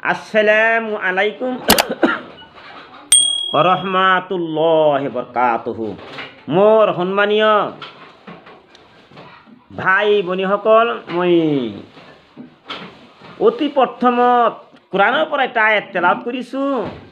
আসসালামু আলাইকুম রহমাতুল্লাহি বরকাতুহু। মোর সন্মানীয় ভাই ভনীসকল, মই অতি প্ৰথমত কোরআনৰ পৰা এটা আয়াত তেলাওয়াত কৰিছোঁ।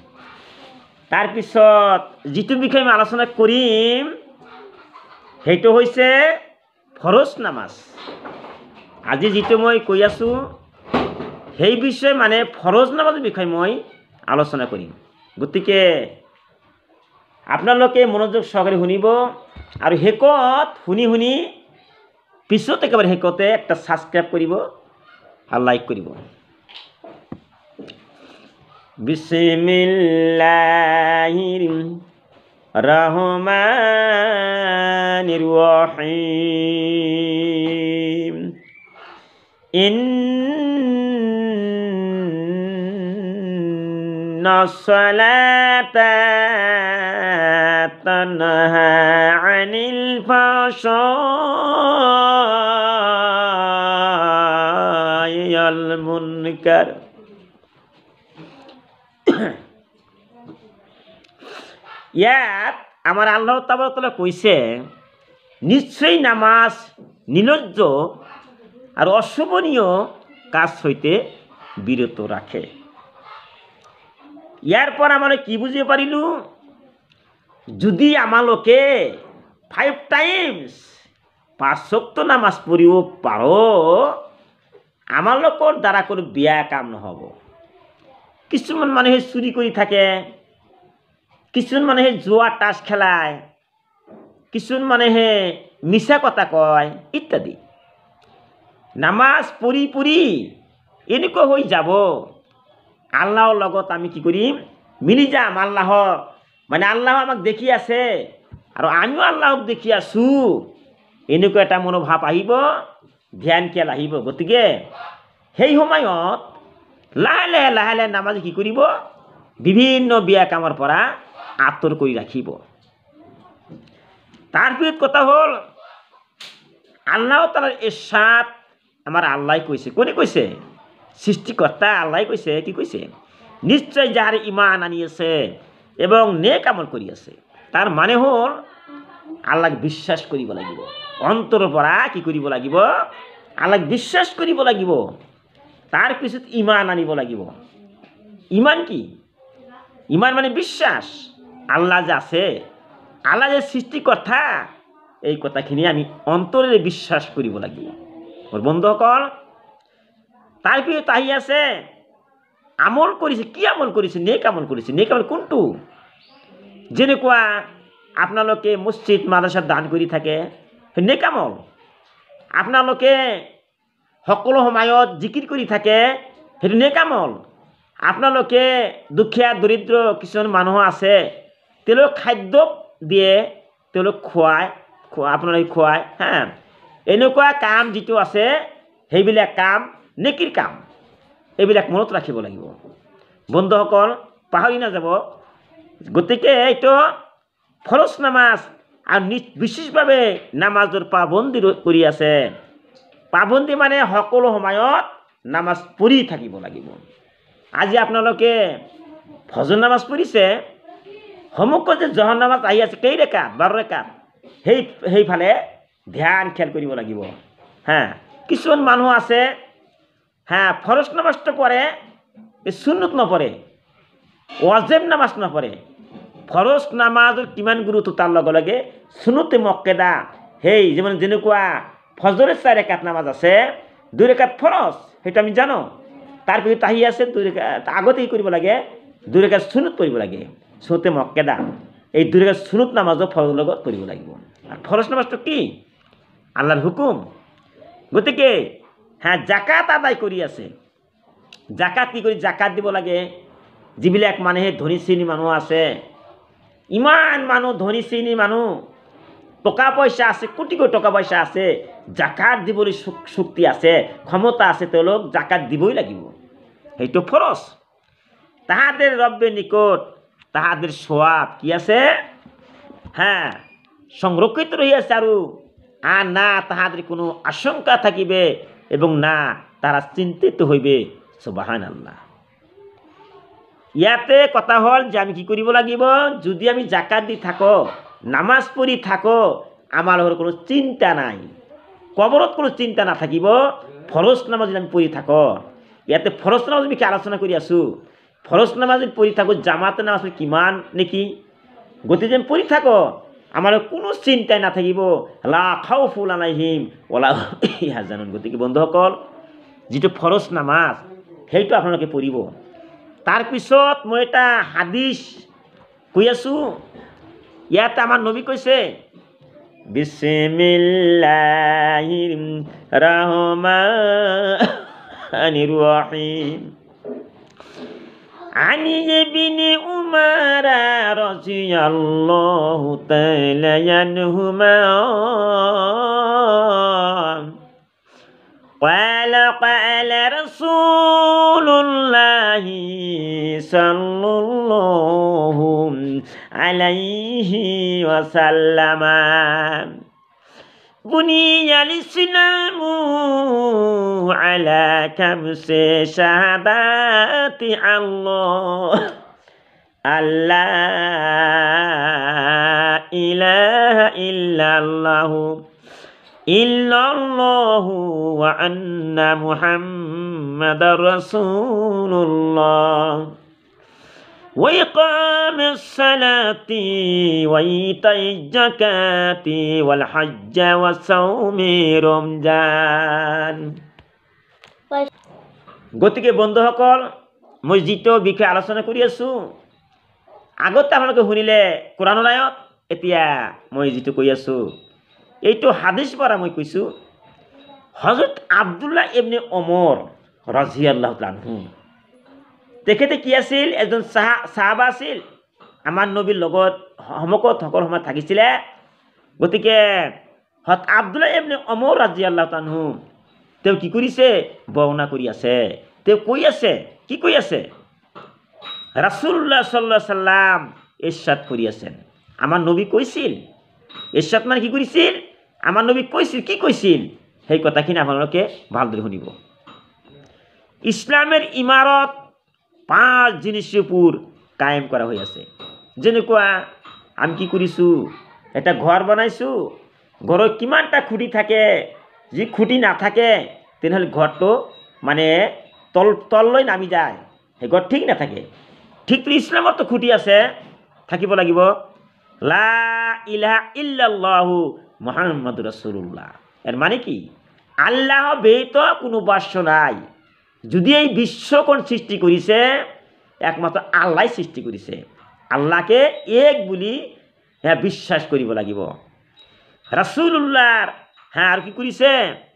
তাৰপিছত যিটো বিষয়ে মই আলোচনা কৰিম সেইটো হৈছে ফৰজ নামাজ। আজি যিটো মই কৈ আছোঁ সেই বিষয়ে মানে ফৰজ নামাজৰ বিষয়ে মই আলোচনা কৰিম। গতিকে আপোনালোকে মনোযোগ সহকাৰে শুনিব আৰু শেষত শুনি পিছত একেবাৰে শেষতে একটা সাবস্ক্রাইব কৰিব আৰু লাইক কৰিব। বিসমিল্লাহির রহমানির রহিম। ইন্নাস-সালাতা তানহা আনিল ফাহশাই ওয়াল মুনকার। ইয়াত আমার আল্লাহ তাআলা কইছে, নিশ্চয়ই নামাজ নির্লজ্জ আর অশোভনীয় কাজ হইতে বিরত রাখে। ইয়ার পর আমরা কি বুঝিয়ে পারিলু, যদি আমালোকে 5 টাইমস 5 ওয়াক্ত নামাজ পড়িও পারো, আমালোকৰ দ্বারা কোনো বিয়া কাম নহব। কিছুমান মানুহে চুরি কৰি থাকে, কিছুমান মানুহে জুয়া তাস খেলায়, কিছুমান মানুহে মিছা কথা কয় ইত্যাদি। নামাজ পড়ি এনেকুৱা হৈ যাব, আল্লাহৰ লগত আমি কি কৰিম, মিলি যাম। আল্লাহ মানে আল্লাহ আমাক দেখি আছে আৰু আমিও আল্লাহক দেখি আছো, এনেকুৱা এটা মনোভাৱ আহিব, ধ্যান খেল আহিব। গতিকে সেই সময়ত লাহে লাহে নামাজ কি কৰিব, বিভিন্ন বিয়া কামৰ পৰা আঁতৰ কৰি ৰাখিব। তাৰপিছত কথা হ'ল, আল্লাহ তাআলাৰ ইৰশাদ আমাৰ আল্লাহ কৈছে। কোনে কৈছে? সৃষ্টিকর্তা আল্লাহ কৈছে। কি কৈছে? নিশ্চয় যাহার ইমান আনি আছে এবং নেক আমল কৰি আছে, তাৰ মানে হ'ল আল্লাহক বিশ্বাস কৰিব লাগিব। অন্তৰৰ পৰা কি কৰিব লাগিব, আল্লাহক বিশ্বাস কৰিব লাগিব। তাৰপিছত ইমান আনিব লাগিব। ইমান কি? ইমান মানে বিশ্বাস, আল্লাহ যে আছে, আল্লাহ যে সৃষ্টিকর্তা, এই কথাখিনি আমি অন্তরেৰে বিশ্বাস কৰিব লাগিব। মোৰ বন্ধুসকল, তাৰপিছত আহি আছে আমল কৰিছে। কি আমল কৰিছে? নেক আমল কৰিছে। নেক আমল কোনটো? যেনেকুৱা আপোনালোকে মছজিদ মাদ্ৰাসাত দান কৰি থাকে, সেই নেক আমল। আপোনালোকে সকলো সময়ত জিকিৰ কৰি থাকে, সেইটো নেক আমল। আপোনালোকে দুখীয়া দৰিদ্ৰ কিছুমান মানুহ আছে, তেওঁলোক খাদ্য দিয়ে, তেওঁলোক আপোনালোকে খুৱায়। এনেকুৱা কাম যিটো আছে, সেইবিলাক কাম নেকিৰ কাম। এইবিলাক মনত ৰাখিব লাগিব বন্ধুসকল, পাহৰি নাযাব। গতিকে এইটো ফৰজ নামাজ আৰু বিশেষভাৱে নামাজৰ পাবন্দী কৰি আছে। পাবন্দী মানে সকলো সময়ত নামাজ পঢ়ি থাকিব লাগিব। আজি আপোনালোকে ফজৰ নামাজ পঢ়িছে, সমগ্ৰ যে জহৰ নামাজ আহি আছে, কেই ৰেকাত? 12 ৰেকাত। সেইফালে ধ্যান খেল কৰিব লাগিব। কিছুমান মানুহ আছে, ফরজ নামাজটা পড়ে, সুন্নত নপড়ে, ওয়াজিব নামাজ নপড়ে। ফরজ নামাজৰ কিমান গুৰুত্ব, তাৰ লগে লগে সুন্নতে মুআক্কাদা, সেই যেনেকুৱা ফজরের 4 ৰেকাত নামাজ আছে, 2 ৰেকাত ফরজ, সেইটো আমি জানো। তাৰপিছত আহি আছে 2 ৰেকাত, আগতে কি কৰিব লাগে, 2 ৰেকাত সুন্নত পঢ়িব লাগে, সুন্নতে মুআক্কাদা। এই 2 ৰেকাত সুন্নত নামাজও ফরজৰ লগত পঢ়িব লাগিব। আৰু ফরজ নামাজটো কি? আল্লাহৰ হুকুম। গতিকে জাকাত আদায় কৰি আছে। জাকাত কি কৰি? জাকাত দিব লাগে। যিবিলাক মানুহে ধনী শ্ৰেণীৰ মানুহ আছে, ইমান মানুহ ধনী শ্ৰেণীৰ মানুহ, টকা পইচা আছে, কোটি কোটি টকা পইচা আছে, জাকাত দিবলৈ শক্তি আছে, ক্ষমতা আছে, তেওঁলোক জাকাত দিবই লাগিব। সেইটো ফৰজ। তাহাদের রব্বের নিকট তাহাদের সওয়াব কি আছে? সংরক্ষিত রহিয়াছে। আর না তাহাদের কোনো আশঙ্কা থাকিবে এবং না তারা চিন্তিত হইবে। সুবহানাল্লাহ। ইয়াতে কথা হ'ল যে আমি কি কৰিব লাগিব, যদি আমি জাকাত দি থাকো, নামাজ পঢ়ি থাকো, আমাৰ কোনো চিন্তা নাই, কবৰত কোনো চিন্তা নাথাকিব। ফৰজ নামাজ যদি আমি পঢ়ি থাকো, ইয়াতে ফৰজ নামাজ আমি কি আলোচনা কৰি আছোঁ, ফৰজ নামাজ যদি পঢ়ি থাকো, জামাতে নামাজ কিমান নেকি, গতিকে আমি পঢ়ি থাকো, আমাৰ কোনো চিন্তাই নাথাকিব। লা খাউফুন আলাইহিম ওয়ালা হুম ইয়াহজানুন। গতিকে বন্ধুসকল, যিটো ফৰজ নামাজ সেইটো আপোনালোকে পঢ়িব। তাৰপিছত মই এটা হাদিছ কৈ আছোঁ, ইয়াতে আমাৰ নবী কৈছে, বিসমিল্লাহিৰ রহমানির রহিম আনি ইবনে উমর রাদিয়াল্লাহু তাআলা আনহুমা قال قال رسول الله صلى الله عليه وسلم بني الإسلام على خمس شهادات الله لا إله إلا الله وأن محمد رسول الله وإقام الصلاة وإيتاء الزكاة والحج وصوم رمضان। গতিকে বন্ধুসকল, মই যিটো বিষয়ে আলোচনা কৰি আছোঁ, আগতে আপোনালোকে শুনিলে কোৰাণৰ আয়াত, এতিয়া মই যিটো কৈ আছোঁ এইটো হাদিছ পৰা মই কৈছোঁ। হযরত আব্দুল্লাহ ইবনে ওমর রাদিয়াল্লাহু তাআলা আনহু, তেখেতে কি আছিল, এজন সাহাবা আছিল, আমাৰ নবীৰ লগত সমকত সকল সময় থাকিছিলে। গতিকে হযরত আব্দুল্লাহ ইবনে ওমর রাদিয়াল্লাহু তাআলা আনহু তেওঁ কি কৰিছে, বৰ্ণনা কৰি আছে। তেওঁ কৈ আছে, কি কৈ আছে, রাসূলুল্লাহ সাল্লাল্লাহু আলাইহি সাল্লাম ইরশাদ কৰি আছেন, আমাৰ নবী কৈছিল, ইরশাদ মানে কি কৰিছিল, আমাৰ নবী কৈছিল, কি কৈছিল, সেই কথাখিনি আপোনালোকে ভালদৰে শুনিব। ইছলামের ইমারত 5 জিনিসের উপর কায়েম করা হৈ আছে। যেনেকুৱা আমি কি কৰিছোঁ, এটা ঘৰ বনাইছোঁ, ঘৰৰ কিমানটা খুঁটি থাকে, যি খুঁটি নাথাকে তেনেহ'লে ঘৰটো মানে তললৈ নামি যায়, সেই ঘৰ ঠিক নাথাকে। ঠিক ইছলামতো খুঁটি আছে, থাকিব লাগিব। লা ইলাহা ইল্লাল্লাহু মুহাম্মাদুর রাসূলুল্লাহ, এর মানে কি, আল্লাহ ব্যতীত কোনো উপাস্য নাই। যদি এই বিশ্বখন সৃষ্টি কৰিছে, একমাত্ৰ আল্লাহ সৃষ্টি কৰিছে, আল্লাহকে এক বুলি বিশ্বাস কৰিব লাগিব। রাসূলুল্লাহর আর কি কৰিছে,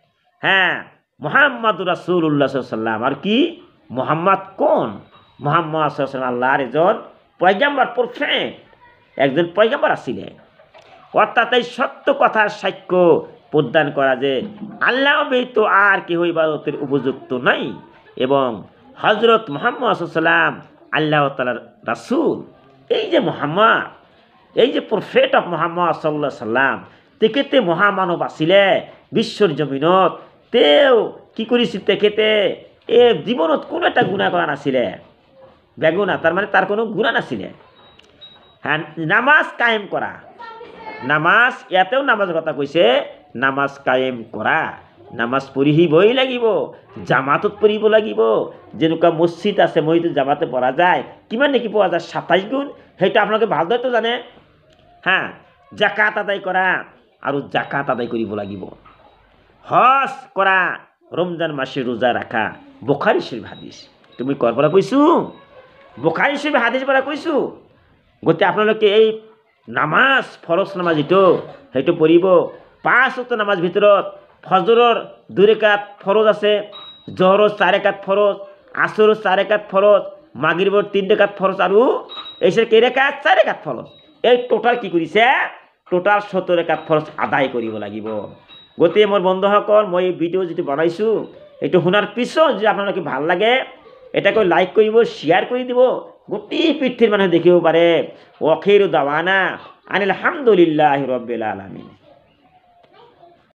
মুহাম্মাদুর রাসূলুল্লাহ সাল্লাল্লাহু আলাইহি ওয়াসাল্লাম, আর কি, মুহাম্মদ কোন, মুহাম্মদ সাল্লাল্লাহু আলাইহি ওয়াসাল্লাম আল্লাহর এজন পয়গম্বর, প্রফেট, একজন পয়গম্বর আছিলেন। অর্থাৎ এই সত্য কথার সাক্ষ্য প্রদান করা যে আল্লাহ ব্যতীত আর কেহ ইবাদতের উপযুক্ত নাই, এবং হযরত মুহাম্মদ সাল্লাল্লাহু আলাইহি ওয়াসাল্লাম আল্লাহ তাআলার রাসূল। এই যে মুহাম্মদ, এই যে প্রফেট অফ মুহাম্মদ সাল্লাল্লাহু আলাইহি ওয়াসাল্লাম, তেখেতে মহামানব আছিলে বিশ্বর জমিনত। তেও কি কৰিছিল, তেখেতে এই জীৱনত কোনো এটা গুণা কৰা নাছিলে, বেগুনা, তার মানে তার কোনো গুণা নাছিলে। নামাজ কায়েম কৰা, নামাজ, ইয়াতেও নামাজৰ কথা কৈছে, নামাজ কায়েম কৰা, নামাজ পঢ়িবই লাগিব, জামাতত পঢ়িব লাগিব। যেনেকুৱা মছজিদ আছে, মছজিদত জামাতে পঢ়া যায়, কিমান নেকি পোৱা যায়, 27 গুণ, সেইটো আপোনালোকে ভালদৰে জানে। জাকাত আদায় কৰা, আৰু জাকাত আদায় কৰিব লাগিব। হজ কৰা, ৰমজান মাসে ৰোজা ৰাখা, বুখাৰী শৰীফ হাদিছ। তুমি ক'ৰ পৰা কৈছোঁ, বুখাৰী শৰীফ হাদিছ পৰা কৈছোঁ। গতিকে আপোনালোকে এই নামাজ, ফৰজ নামাজ যিটো, সেইটো পঢ়িব। 5 ওয়াক্ত নামাজ ভিতৰত ফজৰৰ 2 রাকাত ফরজ আছে, জহৰৰ 4 রাকাত ফরজ, আসৰৰ 4 রাকাত ফরজ, মাগরিবৰ 3 রাকাত ফরজ, আৰু এইসব কেই রাকাত, 4 রাকাত ফরজ। এই টোটাল কি কৰিছে, টোটাল 70 রাকাত ফরজ আদায় কৰিব লাগিব। গতিকে মোৰ বন্ধুসকল, মই এই ভিডিঅ' যিটো বনাইছোঁ, এইটো শুনাৰ পিছত যদি আপোনালোকে ভাল লাগে, এটাকৈ লাইক কৰিব, শ্বেয়াৰ কৰি দিব, গোটেই পৃথিৱীৰ মানুহে দেখিব পাৰে। ওয়াখিরু দাওয়ানা আনিল হামদুলিল্লাহি রাব্বিল আলামিন।